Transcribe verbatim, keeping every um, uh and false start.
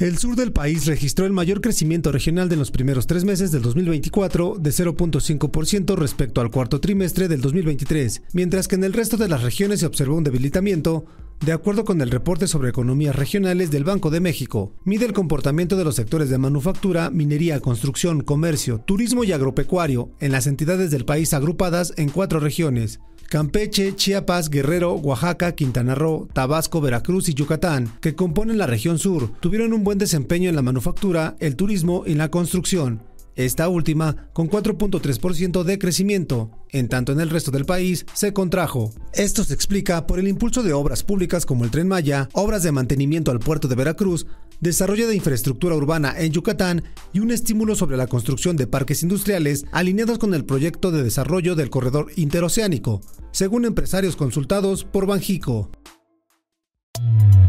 El sur del país registró el mayor crecimiento regional de los primeros tres meses del dos mil veinticuatro, de cero punto cinco por ciento respecto al cuarto trimestre del dos mil veintitrés, mientras que en el resto de las regiones se observó un debilitamiento, de acuerdo con el reporte sobre economías regionales del Banco de México. Mide el comportamiento de los sectores de manufactura, minería, construcción, comercio, turismo y agropecuario en las entidades del país agrupadas en cuatro regiones: Campeche, Chiapas, Guerrero, Oaxaca, Quintana Roo, Tabasco, Veracruz y Yucatán, que componen la región sur, tuvieron un buen desempeño en la manufactura, el turismo y la construcción. Esta última con cuatro punto tres por ciento de crecimiento, en tanto en el resto del país se contrajo. Esto se explica por el impulso de obras públicas como el Tren Maya, obras de mantenimiento al puerto de Veracruz, desarrollo de infraestructura urbana en Yucatán y un estímulo sobre la construcción de parques industriales alineados con el proyecto de desarrollo del corredor interoceánico, según empresarios consultados por Banxico.